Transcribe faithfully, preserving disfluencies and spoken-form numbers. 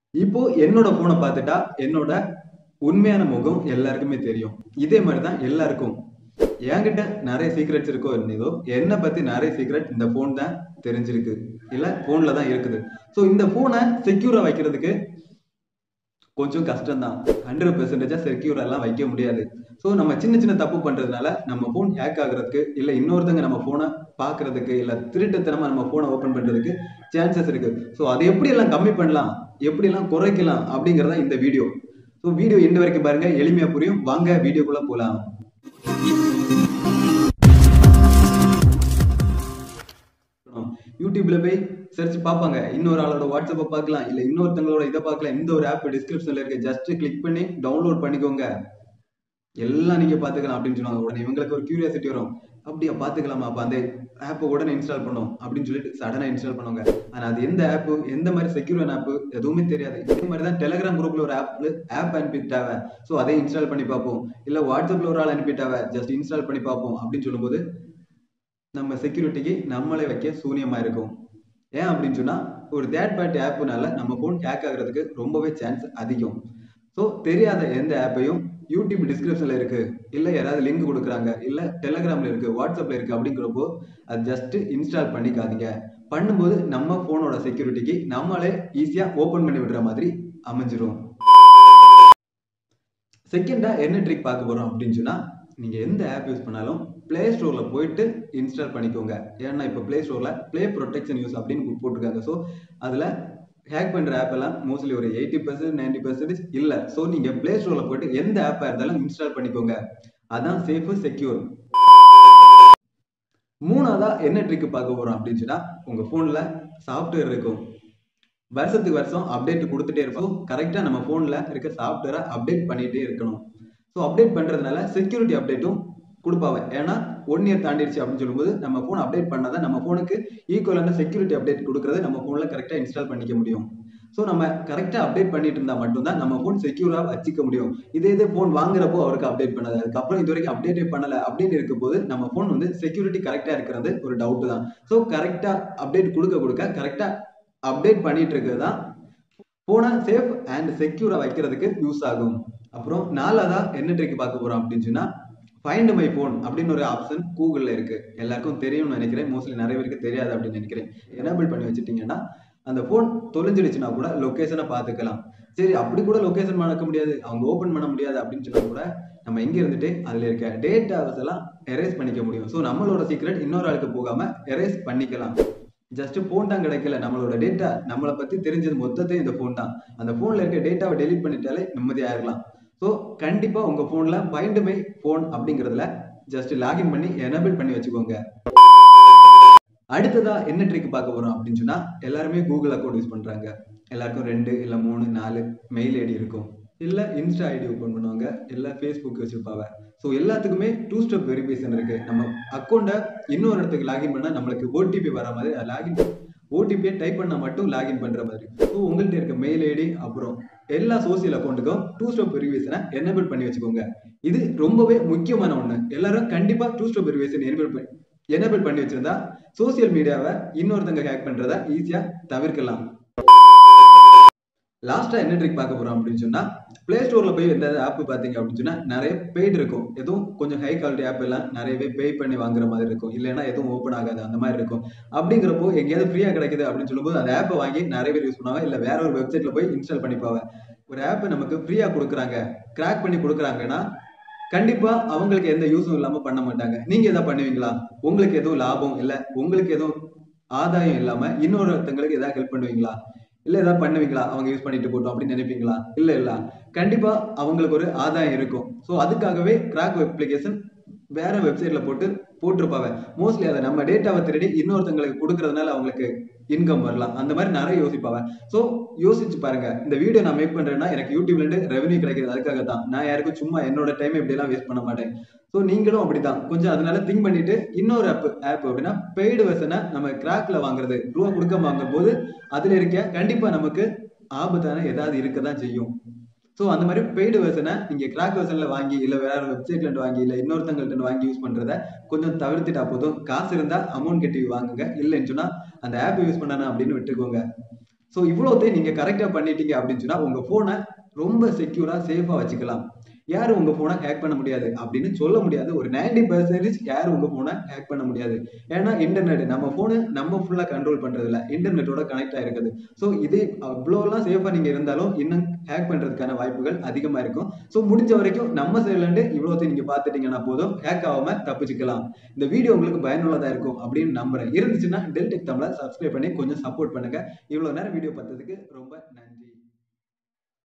இப்போ என்னோட போனை பார்த்துட்டா என்னோட உண்மையான முகம் எல்லாருக்குமே தெரியும். இதே மாதிரி தான் எல்லாருக்கும் என்கிட்ட நிறைய சீக்ரெட்ஸ் இருக்கோ இருந்ததோ என்னை பத்தி நிறைய சீக்ரெட் இந்த போன் தான் தெரிஞ்சிருக்கு, இல்ல போன்ல தான் இருக்குது. ஸோ இந்த போனை செக்யூரா வைக்கிறதுக்கு கொஞ்சம் கஷ்டம் தான். ஹண்ட்ரட் பெர்சன்டேஜா செக்யூர் எல்லாம் வைக்க முடியாது. ஸோ நம்ம சின்ன சின்ன தப்பு பண்றதுனால நம்ம போன் ஹேக் ஆகுறதுக்கு, இல்ல இன்னொருத்தங்க நம்ம போனை பாக்குறதுக்கு, இல்ல திருட்டுத்தனமா நம்ம போனை ஓபன் பண்றதுக்கு சான்சஸ் இருக்கு. ஸோ அதை எப்படி எல்லாம் கம்மி பண்ணலாம், எப்படி எல்லாம் குறைக்கலாம் அப்படிங்கறத இந்த வீடியோ. ஸோ வீடியோ எண்டு வரைக்கும் பாருங்க, எளிமையா புரியும். வாங்க வீடியோக்குள்ள போலாம். யூடியூப்ல போய் சர்ச் பார்ப்பாங்க, இன்னொரு ஆளோட வாட்ஸ்அப்பை பார்க்கலாம், இல்ல இன்னொருத்தங்களோட இதை பார்க்கலாம். இந்த ஒரு ஆப் டிஸ்கிரிப்ஷன்ல இருக்கு, ஜஸ்ட் கிளிக் பண்ணி டவுன்லோட் பண்ணிக்கோங்க, எல்லாம் நீங்க பாத்துக்கலாம் அப்படின்னு சொன்னாங்க. உடனே இவங்களுக்கு ஒரு கியூரியாசிட்டி வரும், அப்படியா பாத்துக்கலாமா, அப்ப அந்த ஆப்பை உடனே இன்ஸ்டால் பண்ணும் அப்படின்னு சொல்லிட்டு சடனா இன்ஸ்டால் பண்ணுவாங்க. ஆனா அது எந்த ஆப், எந்த மாதிரி செக்யூரான ஆப் எதுவுமே தெரியாது. இதே மாதிரி தான் டெலிகிராம் குரூப்ல ஒரு ஆப் ஆப் அனுப்பிட்டாவ, ஸோ அதை இன்ஸ்டால் பண்ணி பார்ப்போம். இல்ல வாட்ஸ்அப்ல ஒரு ஆள் அனுப்பிட்டாவ, ஜஸ்ட் இன்ஸ்டால் பண்ணி பார்ப்போம் அப்படின்னு சொல்லும்போது நம்ம செக்யூரிட்டிக்கு நம்மளே வைக்க சூனியமா இருக்கும். ஏன் அப்படின்னு சொன்னா ஒரு தேர்ட் பார்ட்டி ஆப்னால நம்ம போன் ஹேக் ஆகுறதுக்கு ரொம்பவே சான்ஸ் அதிகம். ஸோ தெரியாத எந்த ஆப்பையும் யூடியூப் டிஸ்கிரிப்ஷன்ல இருக்கு, இல்ல யாராவது லிங்க் கொடுக்குறாங்க, இல்ல டெலிகிராம்ல இருக்கு, வாட்ஸ்அப்ல இருக்கு அப்படிங்கிறப்போ அது ஜஸ்ட் இன்ஸ்டால் பண்ணிக்காதீங்க. பண்ணும்போது நம்ம போனோட செக்யூரிட்டிக்கு நம்மளே ஈஸியா ஓபன் பண்ணி விடுற மாதிரி அமைஞ்சிரும். செகண்டா என்ன ட்ரிக் பார்க்க போறோம் அப்படின்னு சொன்னா, நீங்க எந்த ஆப் யூஸ் பண்ணாலும் பிளே ஸ்டோர்ல போயிட்டு இன்ஸ்டால் பண்ணிக்கோங்க. ஏன்னா இப்போ பிளே ஸ்டோர்ல பிளே ப்ரொடெக்ஷன் யூஸ் அப்படின்னு போட்டிருக்காங்க. ஸோ அதுல ஹேக் பண்ற ஆப் எல்லாம் மோஸ்ட்லி ஒரு எயிட்டி பர்சன்ட் நைன்டி பர்சன்டேஜ் இல்ல. ஸோ நீங்க பிளே ஸ்டோர்ல போயிட்டு எந்த ஆப்பா இருந்தாலும் இன்ஸ்டால் பண்ணிக்கோங்க, அதான் சேஃப் செக்யூர். மூணாவதா என்ன ட்ரிக் பார்க்க போறோம் அப்படின்னு சொன்னா, உங்க போன்ல சாஃப்ட்வேர் இருக்கும், வருஷத்துக்கு வருஷம் அப்டேட் கொடுத்துட்டே இருப்போம். கரெக்டா நம்ம போன்ல இருக்க சாஃப்ட்வேரை அப்டேட் பண்ணிட்டே இருக்கணும். ஸோ அப்டேட் பண்றதுனால செக்யூரிட்டி அப்டேட்டும் கொடுப்பாங்க. ஏன்னா ஒன் இயர் தாண்டிடுச்சு அப்படின்னு சொல்லும்போது நம்ம போன் அப்டேட் பண்ணாதான் நம்ம போனுக்கு ஈக்குவலான செக்யூரிட்டி அப்டேட் கொடுக்கறது நம்ம போன்ல கரெக்டா இன்ஸ்டால் பண்ணிக்க முடியும். ஸோ நம்ம கரெக்டா அப்டேட் பண்ணிட்டு இருந்தா மட்டும்தான் நம்ம போன் செக்யூரா வச்சுக்க முடியும். இதே இதே போன் வாங்குறப்போ அவருக்கு அப்டேட் பண்ணாது, அதுக்கப்புறம் இது வரைக்கும் அப்டேட்டே பண்ணல அப்படின்னு இருக்கும் போது நம்ம போன் வந்து செக்யூரிட்டி கரெக்டா இருக்கிறது ஒரு டவுட் தான். ஸோ கரெக்டா அப்டேட் கொடுக்க கொடுக்க கரெக்டா அப்டேட் பண்ணிட்டு இருக்கிறது தான் போனை சேஃப் அண்ட் செக்யூரா வைக்கிறதுக்கு யூஸ் ஆகும். அப்புறம் நாலாவதா என்ன ட்ரிக் பார்க்க போறோம் அப்படின்னு சொன்னா, ஃபைண்ட் மை போன் அப்படின்னு ஒரு ஆப்ஷன் கூகுள்ல இருக்கு. எல்லாருக்கும் தெரியும்னு நினைக்கிறேன், மோஸ்ட்லி நிறைய பேருக்கு தெரியாது அப்படின்னு நினைக்கிறேன். எனேபிள் பண்ணி வச்சுட்டீங்கன்னா அந்த போன் தொலைஞ்சிடுச்சுன்னா கூட லொகேஷனை பார்த்துக்கலாம். சரி அப்படி கூட லொகேஷன் பார்க்க முடியாது, அவங்க ஓபன் பண்ண முடியாது அப்படின்னு சொன்னா கூட நம்ம எங்க இருந்துட்டு அதுல இருக்க டேட்டாஸ் எல்லாம் எரேஸ் பண்ணிக்க முடியும். ஸோ நம்மளோட சீக்ரெட் இன்னொரு ஆளுக்கு போகாம எரேஸ் பண்ணிக்கலாம். ஜஸ்ட் போன் தான் கிடைக்கல, நம்மளோட டேட்டா நம்மளை பத்தி தெரிஞ்சது மொத்தத்தையும் இந்த போன் தான். அந்த போன்ல இருக்க டேட்டாவை டெலீட் பண்ணிட்டாலே நிம்மதியா இருக்கலாம். ஸோ கண்டிப்பா உங்க போன்ல ஃபைண்ட் மை போன் அப்படிங்கிறதுல ஜஸ்ட் லாகின் பண்ணி எனேபிள் பண்ணி வச்சுக்கோங்க. அடுத்ததா என்ன ட்ரிக் பார்க்க போறோம் அப்படின்னு சொன்னா, எல்லாருமே கூகுள் அக்கௌண்ட் யூஸ் பண்றாங்க. எல்லாருக்கும் ரெண்டு இல்ல மூணு நாலு மெயில் ஐடி இருக்கும், இல்ல இன்ஸ்டா ஐடி ஓபன் பண்ணுவாங்க, இல்ல ஃபேஸ்புக் வச்சிருப்பாங்க. ஸோ எல்லாத்துக்குமே டூ ஸ்டெப் வெரிஃபிகேஷன் இருக்கு. நம்ம அக்கௌண்ட்டை இன்னொரு இடத்துக்கு லாகின் பண்ணா நம்மளுக்கு ஓடிபி வர மாதிரி லாகின் ஓடிபியை டைப் பண்ணா மட்டும் லாகின் பண்ற மாதிரி. ஸோ உங்கள்கிட்ட இருக்க மெயில் ஐடி அப்புறம் எல்லா சோசியல் அக்கௌண்ட்டுக்கும் டூ ஸ்டெப் வெரிஃபிகேஷனை எனேபிள் பண்ணி வச்சுக்கோங்க. இது ரொம்பவே முக்கியமான ஒண்ணு. எல்லாரும் கண்டிப்பா டூ ஸ்டெப் வெரிஃபிகேஷன் எனேபிள் பண்ணி எனேபிள் பண்ணி வச்சிருந்தா சோசியல் மீடியாவை இன்னொருத்தங்க ஹேக் பண்றத ஈஸியா தவிர்க்கலாம். லாஸ்டா என்ன ட்ரிக் பார்க்க போறோம் அப்படின்னு சொன்னா, பிளே ஸ்டோர்ல போய் எந்த ஆப் பாத்தீங்க அப்படின்னு சொன்னா நிறைய பெய்டு இருக்கும். எதுவும் கொஞ்சம் ஹை குவாலிட்டி ஆப் எல்லாம் நிறையவே பே பண்ணி வாங்குற மாதிரி இருக்கும், இல்லைன்னா எதுவும் ஓப்பன் ஆகாது அந்த மாதிரி இருக்கும். அப்படிங்கிறப்போ எங்கேயாவது ஃப்ரீயா கிடைக்குது அப்படின்னு சொல்லும்போது அந்த ஆப்பை வாங்கி நிறைய பேர் யூஸ் பண்ணுவாங்க, இல்ல வேற ஒரு வெப்சைட்ல போய் இன்ஸ்டால் பண்ணிப்பாங்க. ஒரு ஆப் நமக்கு ஃப்ரீயா கொடுக்குறாங்க, கிராக் பண்ணி கொடுக்குறாங்கன்னா கண்டிப்பா அவங்களுக்கு எந்த யூஸும் இல்லாம பண்ண மாட்டாங்க. நீங்க எதாவது பண்ணுவீங்களா? உங்களுக்கு எதுவும் லாபம் இல்ல உங்களுக்கு எதுவும் ஆதாயம் இல்லாம இன்னொருத்தங்களுக்கு ஏதாவது ஹெல்ப் பண்ணுவீங்களா? இல்ல ஏதாவது பண்ணுவீங்களா? அவங்க யூஸ் பண்ணிட்டு போட்டோம் அப்படின்னு நினைப்பீங்களா? இல்ல இல்ல, கண்டிப்பா அவங்களுக்கு ஒரு ஆதாயம் இருக்கும். ஸோ அதுக்காகவே கிராக் அப்ளிகேஷன் வேற வெப்சைட்ல போட்டு போட்டிருப்பாங்க. மோஸ்ட்லி அதை நம்ம டேட்டாவை திருடி இன்னொருத்தங்களுக்கு கொடுக்கறதுனால அவங்களுக்கு இன்கம் வரலாம், அந்த மாதிரி நிறைய யோசிப்பாங்க. ஸோ யோசிச்சு பாருங்க. இந்த வீடியோ நான் மேக் பண்றேன்னா எனக்கு யூடியூப்ல இருந்து ரெவன்யூ கிடைக்கிறது அதுக்காக தான். நான் யாருக்கும் சும்மா என்னோட டைம் இப்படி எல்லாம் வேஸ்ட் பண்ண மாட்டேன். ஸோ நீங்களும் அப்படிதான் கொஞ்சம் அதனால திங்க் பண்ணிட்டு இன்னொரு ஆப் ஆப் அப்படின்னா பெய்டு வெர்ஷனை நம்ம கிராக்ல வாங்குறது, ரூபா கொடுக்க வாங்கும் போது அதுல இருக்க கண்டிப்பா நமக்கு ஆபத்தான ஏதாவது இருக்கதான் செய்யும். ஸோ அந்த மாதிரி பெய்டு வெர்ஷனை நீங்க கிராக் வெர்ஷன்ல வாங்கி இல்ல வேற வெப்சைட்ல இருந்து வாங்கி இல்ல இன்னொருத்தங்கள்ட்ட வாங்கி யூஸ் பண்றத கொஞ்சம் தவிர்த்துட்டா போதும். காசு இருந்தா அமௌண்ட் கட்டி வாங்குங்க, இல்லைன்னு சொன்னா அந்த ஆப் யூஸ் பண்ணானா அப்படின்னு விட்டுக்கோங்க. ஸோ இவ்வளோத்தையும் நீங்க கரெக்டா பண்ணிட்டீங்க அப்படின்னு சொன்னா உங்க போனை ரொம்ப செக்யூரா சேஃபா வச்சுக்கலாம். யாரும் உங்க போனை ஹேக் பண்ண முடியாது அப்படின்னு சொல்ல முடியாது. ஒரு நைன்டி பர்சன்டேஜ் யாரும் உங்க போனை ஹேக் பண்ண முடியாது. ஏன்னா இன்டர்நெட் நம்ம போனு நம்ம ஃபுல்லா கண்ட்ரோல் பண்றது இல்ல, இன்டர்நெட்டோட கனெக்ட் ஆயிருக்குது. ஸோ இது அவ்வளோலாம் சேஃபா நீங்க இருந்தாலும் இன்னும் ஹேக் பண்றதுக்கான வாய்ப்புகள் அதிகமா இருக்கும். ஸோ முடிஞ்ச வரைக்கும் நம்ம சைட்ல இருந்து இவ்வளோத்தையும் நீங்க பார்த்துட்டீங்கன்னா போதும், ஹேக் ஆகாம தப்பிச்சுக்கலாம். இந்த வீடியோ உங்களுக்கு பயனுள்ளதா இருக்கும் அப்படின்னு நம்புறேன். இருந்துச்சுன்னா டெல் டெக் தமிழை சப்ஸ்கிரைப் பண்ணி கொஞ்சம் சப்போர்ட் பண்ணுங்க. இவ்வளவு நேரம் வீடியோ பார்த்ததுக்கு ரொம்ப நன்றி.